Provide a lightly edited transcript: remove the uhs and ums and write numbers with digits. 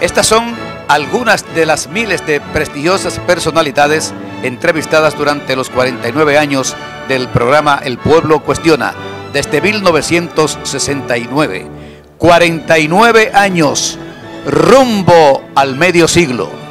Estas son algunas de las miles de prestigiosas personalidades entrevistadas durante los 49 años del programa El Pueblo Cuestiona, desde 1969. 49 años, rumbo al medio siglo.